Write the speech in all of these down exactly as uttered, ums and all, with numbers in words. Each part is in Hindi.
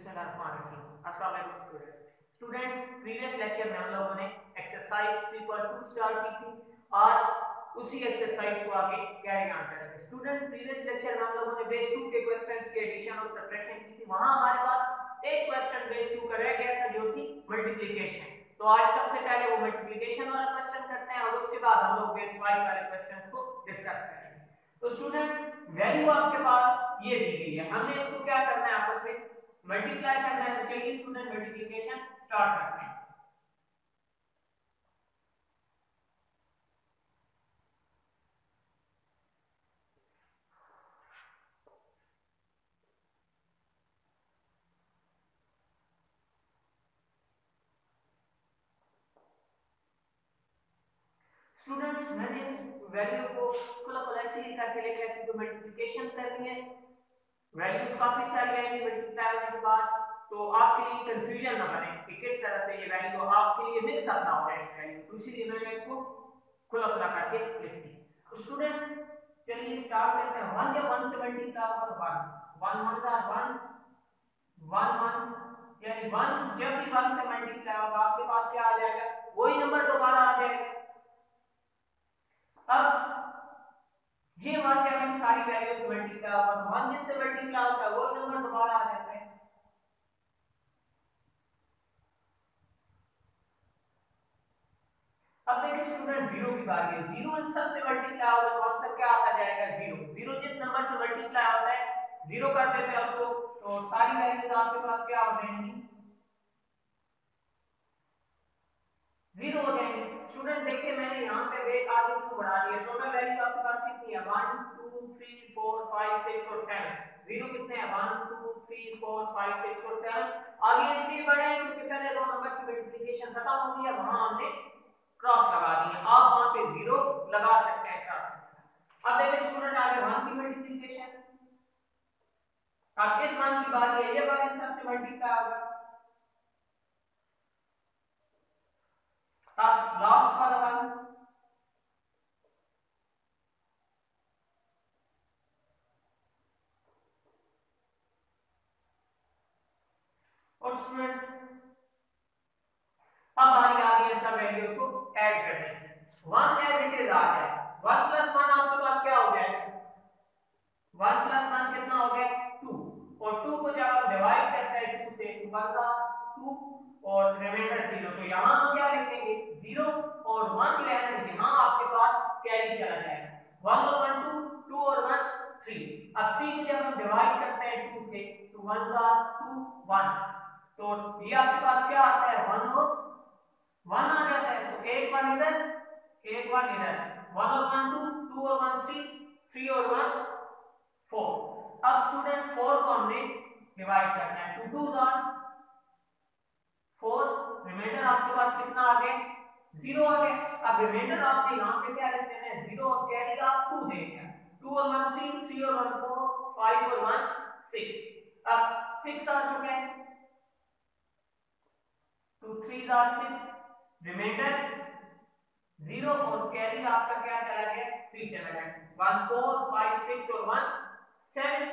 अस्सलाम वालेकुम स्टूडेंट्स स्टूडेंट्स प्रीवियस लेक्चर में हम लोगों ने exercise three point two start की थी और उसी एक्सरसाइज को आगे कैरी ऑन करेंगे। स्टूडेंट प्रीवियस लेक्चर में हम लोगों ने बेस टू के क्वेश्चंस के एडिशन और सब्ट्रैक्शन की थी। वहां हमारे पास एक क्वेश्चन बेस टू का रह गया था जो कि मल्टीप्लिकेशन। तो आज सबसे पहले वो मल्टीप्लिकेशन वाला क्वेश्चन करते हैं और उसके बाद हम लोग बेस फाइव वाले क्वेश्चंस को डिस्कस करेंगे। तो स्टूडेंट वैल्यू आपके पास ये दी गई है, हमने इसको क्या करना है, आपस में मल्टीप्लाई करना है। तो चलिए स्टूडेंट मल्टीप्लिकेशन स्टार्ट करते हैं। स्टूडेंट्स मैंने इस वैल्यू को खुला खुला ऐसे ही करके लेके आया क्योंकि मल्टीप्लिकेशन करनी है, वैल्यूज काफी सारी आएंगी मल्टीप्लाई होने के बाद, तो आपके लिए कंफ्यूजन ना बने कि किस तरह से ये वैल्यू आपके लिए मिक्स अप ना हो जाए वैल्यू, तो इसीलिए मैंने इसको खुला खुला करके लिख दी। तो स्टूडेंट चलिए स्टार्ट करते हैं। वन जब वन से मल्टीप्लाई होगा तो वन वन वन का वन वन वन, यानी वन जब भी वन से मल्टीप्लाई होगा आपके पास क्या आ जाएगा, वही नंबर दोबारा आ जाएगा। अब ये वन जब इन सारी वैल्यू से मल्टीप्लाई होगा तो वन जिससे मल्टीप्लाई होता है वही नंबर दोबारा आ जाता है। अब देखिए स्टूडेंट जीरो की बारी है, जीरो इन सब से मल्टीप्लाई होगा तो आंसर क्या आता जाएगा, जीरो। जीरो जिस नंबर से मल्टीप्लाई होता है जीरो कर देते हैं उसको, तो सारी वैल्यूज आपके पास क्या हो जाएंगी, जीरो हो जाएंगे। स्टूडेंट देखिए मैंने यहाँ पे एक आगे को बढ़ा दिया, टोटल वैल्यू आपके पास कितनी है, one two three four five six और सेवन। जीरो कितने हैं, one two three four five six और सेवन। आगे इसलिए बढ़े हैं क्योंकि पहले दो नंबर की मल्टीप्लिकेशन खत्म हो गई है, वहां हमने क्रॉस लगा दी है। आप वहां पे जीरो लगा सकते हैं क्रॉस। अब देखिए स्टूडेंट आगे वन की मल्टीप्लिकेशन, अब इस वन की बारी है, ये वन इन सब से मल्टीप्लाई होगा। अब लास्ट वाला वन, और स्टूडेंट्स अब बारी आ गई है सब वैल्यूज को ऐड करने की। वन एज इट इज आ जाए, वन प्लस वन आपके पास क्या हो जाएगा, वन प्लस वन कितना हो गया, टू। और टू को जब आप डिवाइड करते हैं टू से, टू वन का टू और रिमाइंडर जीरो, तो यहाँ हम क्या लिखेंगे, जीरो और वन लेना, यहाँ आपके पास कैरी चला जाएगा। वन और वन टू, टू और वन थ्री। अब थ्री को जब हम डिवाइड करते हैं टू से, तो वन का टू वन, तो ये आपके पास क्या आता है, वन और वन आ जाता है। तो एक वन इधर एक वन इधर, वन और वन टू, टू और वन थ्री, थ्री और वन फोर। अब स्टूडेंट फोर को हमने डिवाइड करना है, टू टू जार फोर, रिमाइंडर आपके पास कितना आ गया, जीरो आ गया। अब रिमाइंडर आपने यहाँ पे क्या लिख देना है, जीरो और कैरी आप टू देंगे, टू और वन थ्री, थ्री और वन फोर, फाइव और वन सिक्स। अब सिक्स आ चुके हैं, टू थ्री जार सिक्स, रिमाइंडर जीरो और कैरी आपका क्या चला गया, थ्री चला गया। वन फोर फाइव सिक्स और वन सेवन,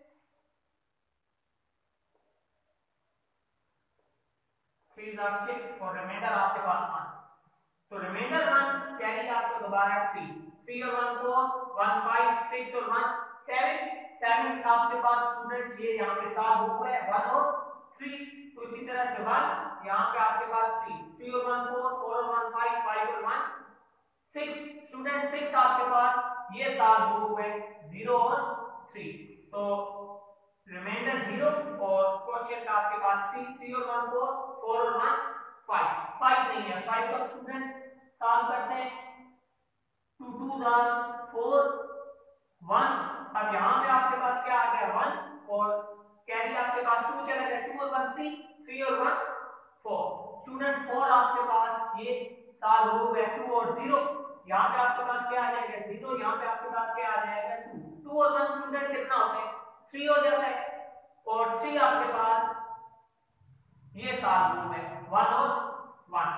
थ्री जार सिक्स और रिमाइंडर आपके पास वन। तो रिमाइंडर वन, कैरी आपको दोबारा थ्री, थ्री और one four, one five six और वन सेवन। सेवन आपके पास स्टूडेंट ये यहाँ पे सात हो गए, वन और थ्री। तो इसी तरह से वन यहाँ पे आपके पास थ्री, थ्री और वन फोर, फोर और वन फाइव, फाइव और वन सिक्स। स्टूडेंट सिक्स आपके पास ये सात हो गए, जीरो और थ्री, तो रिमाइंडर जीरो और क्वोशिएंट आपके पास थ्री, थ्री और वन फोर, फोर और वन फाइव। फाइव नहीं है, फाइव का स्टूडेंट काम करते हैं, टू टू जार फोर, वन। अब यहाँ पे आपके पास क्या आ गया, वन और कैरी आपके पास टू चला गया, टू और वन थ्री, थ्री और वन फोर। स्टूडेंट फोर आपके पास ये साल हो गया, टू और जीरो, यहाँ पे आपके पास क्या आ जाएगा, जीरो, यहाँ पे आपके पास क्या आ जाएगा, टू। टू और वन स्टूडेंट कितना होता है, थ्री हो जाता है, और थ्री आपके पास ये साल हो गए, वन और वन।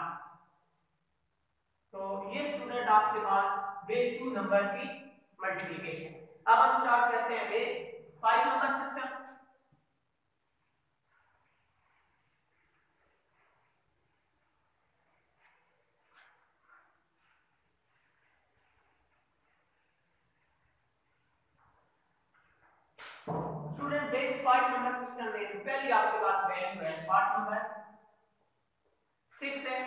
तो ये स्टूडेंट आपके पास बेस टू नंबर की मल्टीप्लिकेशन। अब हम स्टार्ट करते हैं base five number system. Base five number system में तो पहली आपके पास वैल्यू है पार्ट नंबर सिक्स है,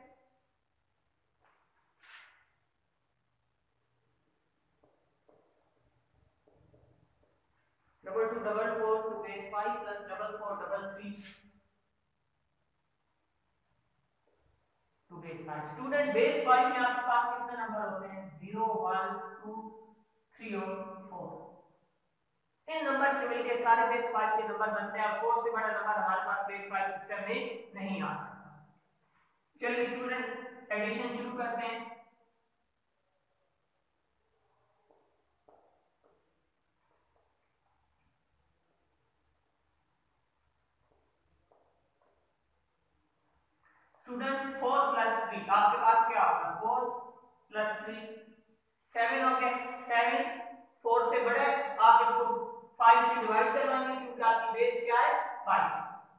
double two double four two base five plus double four double three two base five. Student base five में आपके पास कितने नंबर होते हैं? जीरो वन टू थ्री और फोर। इन नंबर से मिलकर सारे बेस फाइव के नंबर बनते हैं। फोर से बड़ा नंबर हमारे पास बेस फाइव सिस्टम में नहीं आ सकता। चलिए स्टूडेंट एडिशन शुरू करते हैं। स्टूडेंट फोर प्लस थ्री आपके पास क्या होगा? फोर प्लस थ्री सेवन हो गया। सेवन फोर से बड़े, आप इसको फाइव से डिवाइड करवाएंगे क्योंकि आपकी बेस क्या है? फाइव।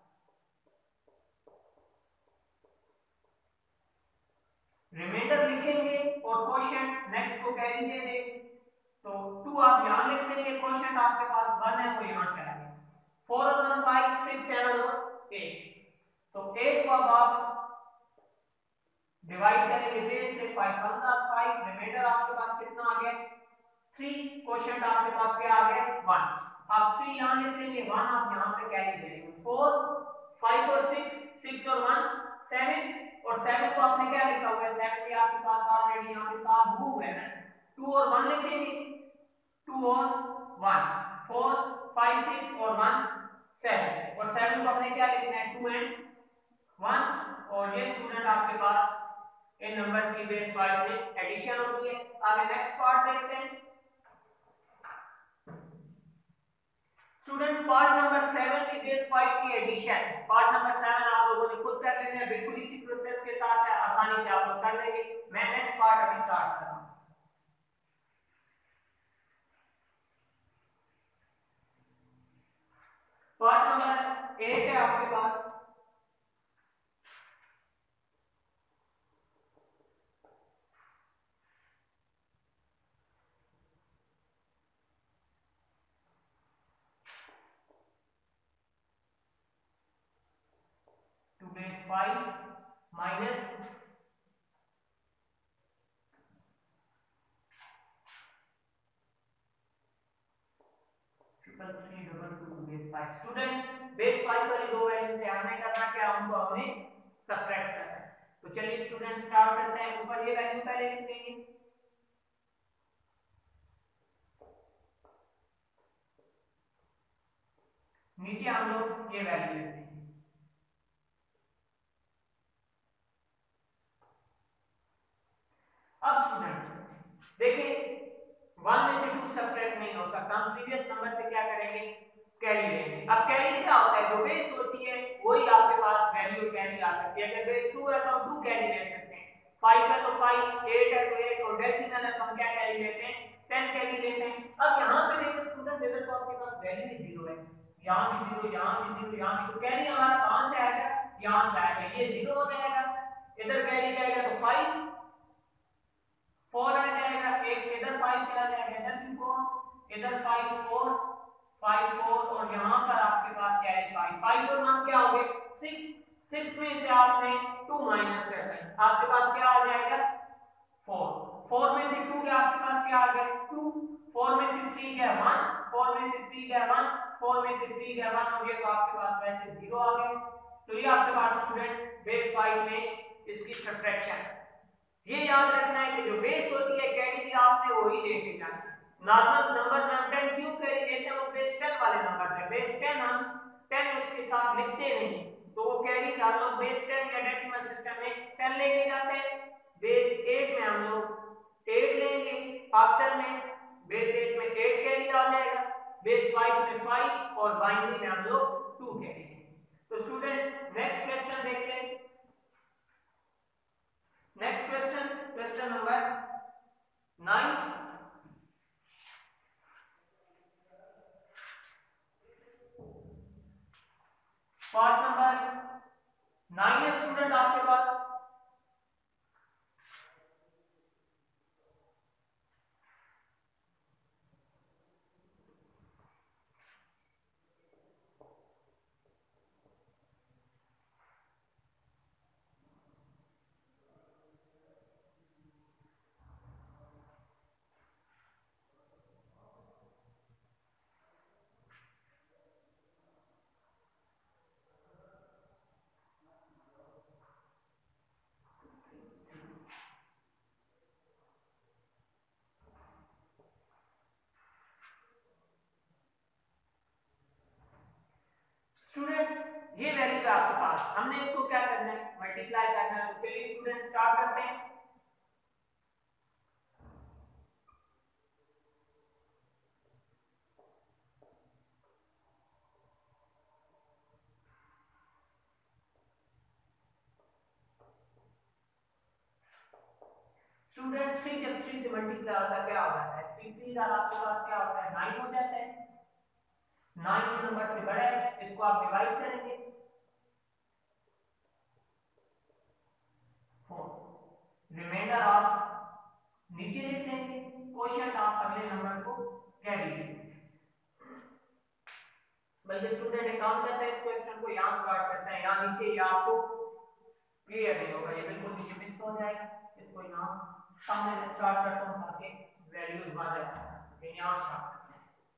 रिमाइंडर लिखेंगे और क्वोशिएंट नेक्स्ट को कैरी दे दे, तो टू आप यहां लिख देंगे, क्वोशिएंट आपके पास वन है तो यहां चला गया। फोर और वन फाइव, सिक्स सेवन और एट, तो एट को अब आप डिवाइड करेंगे बेस से, फाइव वन का फाइव, रिमाइंडर आपके पास कितना आ गया? थ्री, क्वोशिएंट आपके पास क्या आ गया? वन। आप थ्री यहां लिख देंगे, वन आप यहां पे कैरी देंगे। फोर, फाइव और सिक्स, सिक्स और वन सेवन, और सेवन को आपने क्या लिखा हुआ है? सेवन के आपके पास ऑलरेडी यहां पे सात मूव है ना, टू और वन लिखेंगे, टू और वन, फोर, फाइव, सिक्स और वन सेवन, और सेवन को आपने क्या लिखना है? Two and one. और ये स्टूडेंट आपके पास इन नंबर्स की बेस फाइव में एडिशन होती है। आगे नेक्स्ट पार्ट देखते हैं। स्टूडेंट पार्ट नंबर सेवन की बेस फाइव की एडिशन, पार्ट नंबर सेवन आप लोगों ने खुद कर लेना है, बिल्कुल इसी प्रोसेस के साथ है, आसानी से आप लोग कर लेंगे। मैं नेक्स्ट पार्ट अभी स्टार्ट कर रहा हूं। पार्ट नंबर एट है आपके पास, two base five minus triple three double two two base five. Student base five वाली दो वैल्यू ध्यान में करना, क्या उनको हमने सब्ट्रैक्ट करना है। तो चलिए स्टूडेंट स्टार्ट करते हैं। ऊपर ये वैल्यू पहले लिख देंगे, नीचे हम लोग ये वैल्यू लिख देंगे। अब स्टूडेंट देखिए, वन में से टू सब्ट्रैक्ट नहीं हो सकता, हम प्रीवियस नंबर से क्या करेंगे? कैरी लेंगे। अब कैरी क्या होता है? जो बेस होती है वही आपके पास वैल्यू कैरी आ सकती है। अगर बेस टू है तो हम टू कैरी ले सकते हैं, फाइव है तो फाइव, एट है तो एट, और डेसिमल है तो हम क्या कैरी लेते हैं? टेन कैरी लेते हैं। अब यहाँ पे देखिए स्टूडेंट, इधर तो आपके पास वैल्यू ही जीरो है, यहाँ भी जीरो, यहाँ भी जीरो, यहाँ भी, तो कैरी हमारा कहाँ से आएगा? यहाँ से आएगा, ये जीरो हो जाएगा। इधर कैरी जाएगा तो फाइव, फोर आ जाएगा, एक इधर फाइव चला जाएगा, इधर भी फोर, इधर फाइव, फोर, फाइव, फोर, और यहाँ पर आपके पास क्या है? फाइव, फाइव और वन क्या हो गए? सिक्स, सिक्स में से आपने टू माइनस कर दें, आपके पास क्या आ जाएगा? फोर, फोर में से टू क्या आपके पास क्या आ गया? टू, फोर में से थ्री गया वन, फोर में से थ्री गया वन, फोर में से थ्री गया वन, और ये तो आपके पास वैसे जीरो आ गया। तो ये आपके पास स्टूडेंट बेस फाइव में इसकी सब्ट्रैक्शन है। ये याद रखना है कि जो बेस होती है कैरी भी आपने वही लेके जाना है। नॉर्मल नंबर में हम टेन क्यों कैरी लेते हैं? वो बेस टेन वाले नंबर है, बेस टेन हम टेन उसके साथ लिखते नहीं, तो वो कैरी हम लोग बेस टेन या डेसिमल सिस्टम में टेन लेके जाते हैं। बेस एट में हम लोग एट लेंगे, ऑक्टल में बेस एट में एट कैरी आ जाएगा, बेस फाइव में फाइव, और बाइनरी में हम लोग टू कैरी। तो स्टूडेंट नेक्स्ट क्वेश्चन देखते हैं। Next question, question number nine. Part number nine है स्टूडेंट आपके पास, ये वैल्यू है आपके पास, हमने इसको क्या करना है, मल्टीप्लाई करना है। तो चलिए स्टूडेंट स्टार्ट करते हैं। स्टूडेंट थ्री जब थ्री से मल्टीप्लाई होता है क्या होता है, थ्री थ्री आपके पास क्या होता है, नाइन हो जाता है। नाइन ये नंबर से बड़ा है, इसको आप डिवाइड करेंगे फोर, रिमाइंडर आप नीचे लिख देंगे, क्वोशिएंट आप अगले नंबर को कैरी करेंगे। बल्कि स्टूडेंट एक काम करते हैं, इस क्वेश्चन को यहां स्टार्ट करते हैं, यहां नीचे ये आपको क्लियर नहीं होगा, ये बिल्कुल नीचे मिक्स हो जाएगा। इसको यहां सामने से स्टार्ट करता हूं ताकि वैल्यूज वहां जाए, यहां स्टार्ट करते हैं।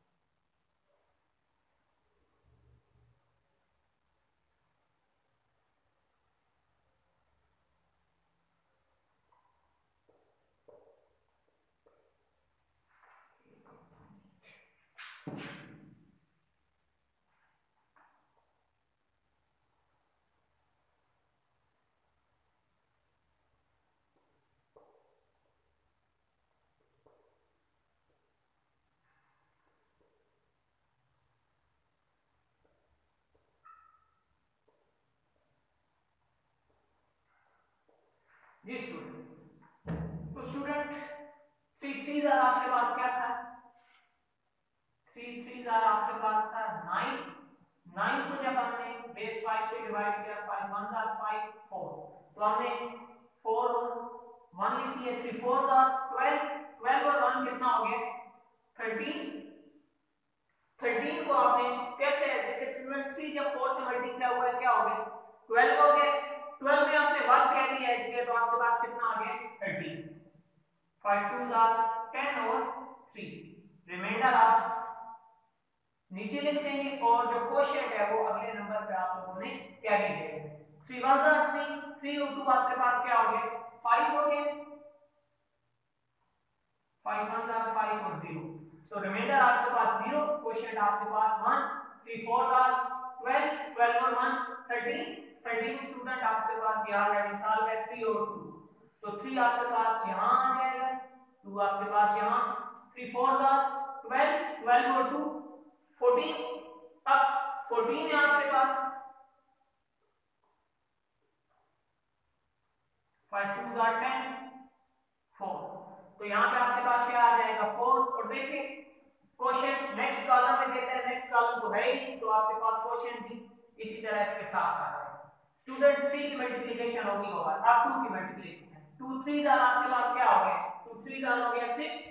जी स्टूडेंट, तो स्टूडेंट थ्री थ्री जार आपके पास क्या था, थ्री थ्री जार आपके पास था नाइन। नाइन को जब हमने बेस फाइव से डिवाइड किया, फाइव वन जार फाइव, फोर, तो हमने फोर वन लिख दिया, थ्री फोर जार ट्वेल्व, ट्वेल्व और वन कितना हो गया, थर्टीन। थर्टीन को आपने कैसे, जैसे स्टूडेंट थ्री जब फोर से मल्टीप्लाई हुआ है क्या हो गया, ट्वेल्व हो गया। ट्वेल्व में आपने वन कैरी ऐड किया तो आपके पास कितना आ गया, थर्टीन। फाइव टू जार टेन और थ्री, रिमाइंडर आप नीचे लिख देंगे और जो क्वोशिएंट है वो अगले नंबर पे आप लोगों ने कैरी देंगे। थ्री वन जार थ्री, थ्री और टू आपके पास क्या हो गया, फाइव हो गया, फाइव वन जार फाइव और जीरो, तो रिमाइंडर आपके पास जीरो, क्वोशिएंट आपके पास वन, थ्री फोर जार ट्वेल्व, ट्वेल्व और वन थर्टीन, थर्टीन स्टूडेंट आपके पास यहाँ ऑलरेडी सॉल्व है, थ्री और टू, तो थ्री आपके पास यहाँ आ जाएगा, टू आपके पास यहाँ, थ्री फोर जार ट्वेल्व, ट्वेल्व और टू फोर्टीन, अब फोर्टीन है आपके पास, फाइव टू जार टेन, फोर, तो यहाँ पे आपके पास क्या आ जाएगा, फोर। और देखिए क्वोशिएंट नेक्स्ट कॉलम में देता है, नेक्स्ट कॉलम तो है ही नहीं, तो आपके पास क्वोशिएंट भी इसी तरह इसके साथ आ जाएगा। स्टूडेंट थ्री की मल्टीप्लिकेशन होगी होगा, अब टू की मल्टीप्लिकेशन, टू थ्री जार आपके पास क्या हो गया, टू थ्री जार हो गया सिक्स,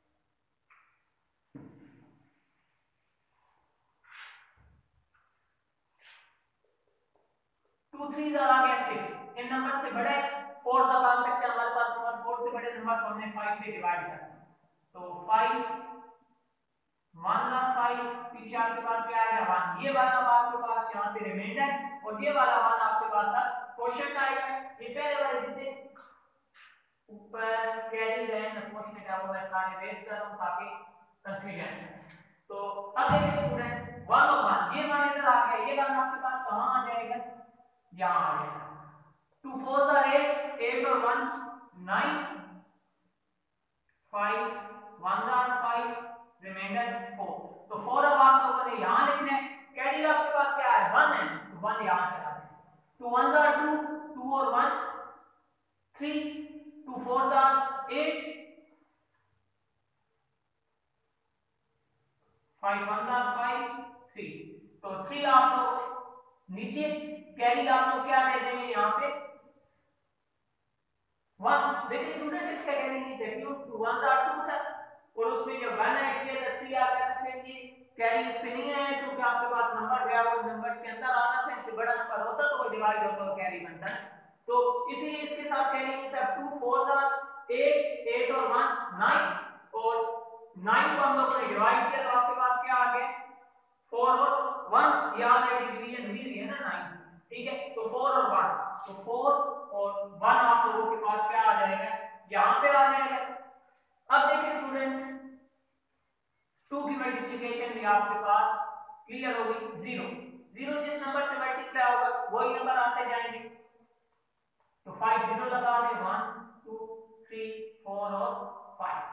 टू थ्री जार आ गया सिक्स, इन नंबर से बड़े फोर तक आ सकते हैं हमारे पास, नंबर फोर से बड़े नंबर को हमने फाइव से डिवाइड करना है, तो फाइव वन जार फाइव, पीछे आपके पास क्या आएगा वन, ये वाला आपके पास यहाँ पे रिमाइंडर और ये वाला वन आपके पास अब क्वोशिएंट आएगा। ये पहले वाले जितने ऊपर कैरी रहे ना क्वोशिएंट है वो मैं सारे रेस कर रहा हूँ ताकि कंफ्यूजन है। तो अब देखिए स्टूडेंट वन और वन, ये वन इधर आ गया, ये वन आपके पास कहाँ आ जाएगा, यहाँ आ जाएगा, टू फोर जार एट, एट और वन नाइन, फाइव वन जार फाइव, रिमाइंडर फोर, तो फोर अब आप लोगों ने यहां लिखना है, कैरी आपके पास क्या है वन है, तो वन यहां चला दें, टू वन जार टू, टू और वन थ्री, टू फोर जार एट, फाइव वन जार फाइव, थ्री, तो थ्री आप लोग नीचे कैरी आप लोग क्या दे देंगे यहाँ पे वन। देखिए स्टूडेंट इसका कैरी नहीं था क्यों, टू वन जार टू था और उसमें जब वन ऐड किया था थ्री आ गया था, फिर ये कैरी इस पे नहीं आया क्योंकि आपके पास नंबर गया वो नंबर्स के अंदर आना था, इससे बड़ा नंबर होता तो वो डिवाइड होता और कैरी बनता, तो इसीलिए इसके साथ कैरी नहीं था। टू फोर जार एट, एट और वन नाइन, और नाइन को हम लोग ने डिवाइड किया तो आपके पास क्या आ गया फोर और वन, ये ऑलरेडी डिवीजन हुई है ना नाइन, ठीक है, तो फोर और वन, तो फोर और वन आप लोगों के पास क्या आ जाएगा, यहां पे आ जाएगा। अब देखिए स्टूडेंट टू की मल्टीप्लिकेशन भी आपके पास क्लियर हो गई, जीरो, जीरो जिस नंबर से मल्टीप्लाई तो फाइव जीरो लगा दें, वन टू थ्री फोर और फाइव।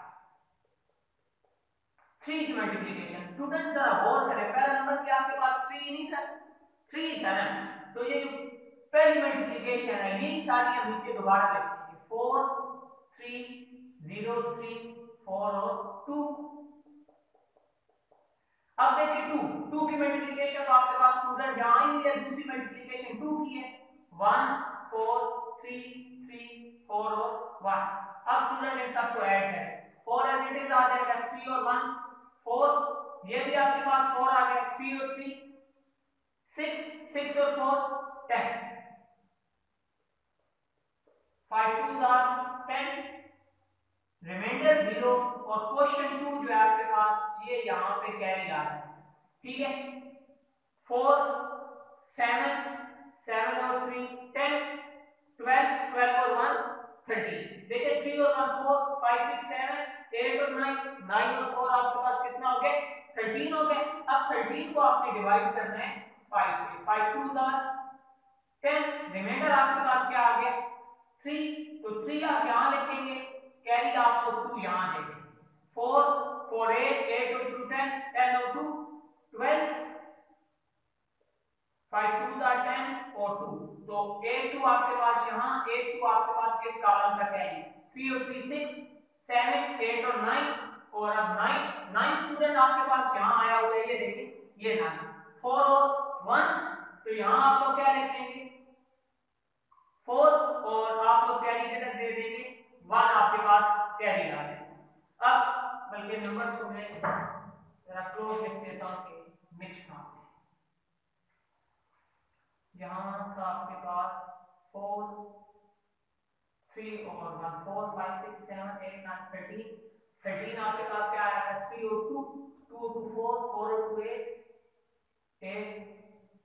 थ्री की मल्टीप्लीकेशन, स्टूडेंट जरा गौर करें, पहला नंबर क्या आपके पास थ्री नहीं था, थ्री था ना, तो ये जो पहली मल्टीप्लीकेशन है ये सारी हम नीचे दोबारा लिखेंगे, four three zero three four और टू। अब देखिए टू, टू की मल्टीप्लीकेशन तो आपके पास स्टूडेंट यहाँ ही है, दूसरी मल्टीप्लीकेशन टू की है, one four three three four और वन। अब स्टूडेंट इन सबको ऐड करें, फोर एज इट इज आ जाएगा, थ्री और वन फोर, ये भी आपके पास फोर आ गया, थ्री और थ्री सिक्स, सिक्स और four ten, five two are ten, remainder zero, और क्वेश्चन टू जो है आपके पास ये यहाँ पे कैरी आ रहा है, ठीक है, फोर सेवन, सेवन और थ्री टेन, ट्वेल्व, ट्वेल्व और वन थर्टीन। देखिए थ्री और one four, five six seven, eight और नाइन, नाइन और फोर आपके पास कितना हो गया, थर्टीन हो गए। अब थर्टीन को आपने डिवाइड करना है फाइव से, five two are ten, reminder आपके पास क्या आ गया थ्री, तो थ्री आप यहाँ लिखेंगे, कैरी आप लोग टू यहाँ देंगे, फोर फोर एट, एट और टू टेन, टेन और two twelve, five two are ten और टू, तो एट टू आपके पास यहाँ, एट टू आपके पास किस कॉलम का कैरी, थ्री और थ्री सिक्स, सेवन, एट और नाइन, और अब नाइन, नाइन स्टूडेंट आपके पास यहाँ आया हुआ है, ये देखिए ये नाइन, फोर और वन, तो यहाँ आप लोग क्या लिखेंगे फोर, और आप लोग कैरी किधर दे देंगे, वन आपके पास कैरी आ जाएगा। अब बल्कि नंबर्स को मैं जरा क्लोज लिख देता हूँ कि मिक्स ना हो, यहाँ का आपके पास फोर थ्री और one, four five six seven eight nine thirteen, thirteen आपके पास क्या आया था, थ्री और टू, टू और टू फोर, फोर और टू एट, एट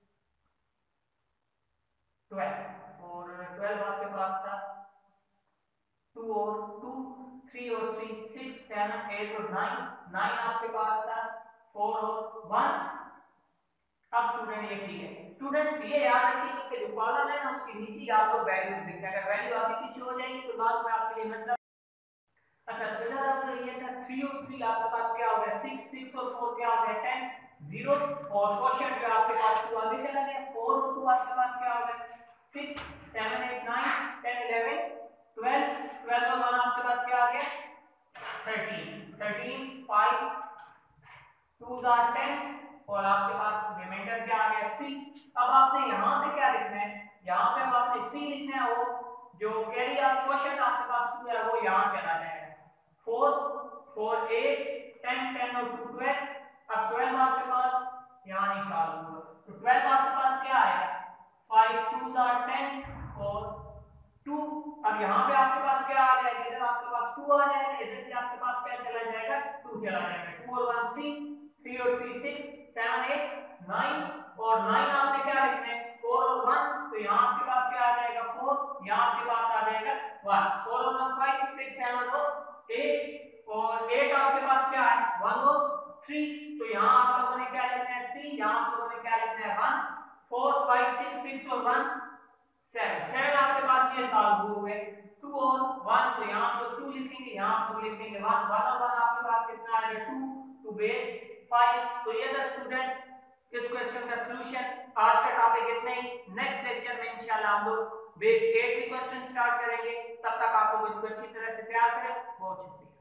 ट्वेल्व, और ट्वेल्व आपके पास था, टू और टू, थ्री और थ्री सिक्स, सेवन एट और नाइन, नाइन आपके पास था, फोर और वन। अब स्टूडेंट ये ठीक है, स्टूडेंट ये याद रखिए कि जो कॉलम है ना उसके नीचे आप लोग वैल्यूज लिखते हैं, अगर वैल्यू आगे पीछे हो जाएगी तो लास्ट में आपके लिए मतलब, अच्छा तो इधर आपका ये था थ्री और थ्री आपके पास क्या हो गया सिक्स, सिक्स और फोर क्या हो गया टेन, जीरो, और क्वेश्चन जो आपके पास टू आगे चला गया, फोर और टू आपके पास क्या हो गया six, seven eight nine ten eleven twelve, twelve और वन आपके पास क्या आ गया thirteen, thirteen five two are ten, और आपके पास रिमाइंडर क्या आ गया थ्री। अब आपने यहाँ पे क्या लिखना है, यहाँ पे आपने थ्री लिखना है, वो जो कैरी आप क्वेश्चन आपके पास टू है वो यहाँ चला जाएगा, four four eight ten, ten और टू ट्वेल्व, अब ट्वेल्व आपके पास यहाँ निकाल हुआ, तो ट्वेल्व आपके पास क्या आएगा फाइव टू आर टेन और टू, अब यहाँ पे आपके पास क्या आ जाएगा, इधर आपके पास टू आ जाएगा, इधर भी आपके पास क्या चला जाएगा टू चला जाएगा, टू और वन थ्री, थ्री और three six, seven eight nine, और नाइन आपने क्या लिखना है फोर और वन, तो यहाँ आपके पास क्या आ जाएगा फोर, यहाँ आपके पास आ जाएगा वन, फोर और वन फाइव, सिक्स सेवन और एट, और एट आपके पास क्या है वन और थ्री, तो यहाँ आप लोगों ने क्या लिखना है थ्री, यहाँ आप लोगों ने क्या लिखना है one, four five six, six और वन सेवन, सेवन आपके पास ये सॉल्व हुए, टू और वन, तो यहाँ आप लोग टू लिखेंगे, यहाँ आप लोग लिखेंगे वन, वन और वन आपके पास कितना आएगा टू, टू बेस फाइव। तो ये था स्टूडेंट इस क्वेश्चन का सॉल्यूशन। आज का टॉपिक इतना ही, नेक्स्ट लेक्चर में इंशाल्लाह हम लोग बेस एट की क्वेश्चन स्टार्ट करेंगे, तब तक आप लोग इसको अच्छी तरह से तैयार करें। बहुत शुक्रिया।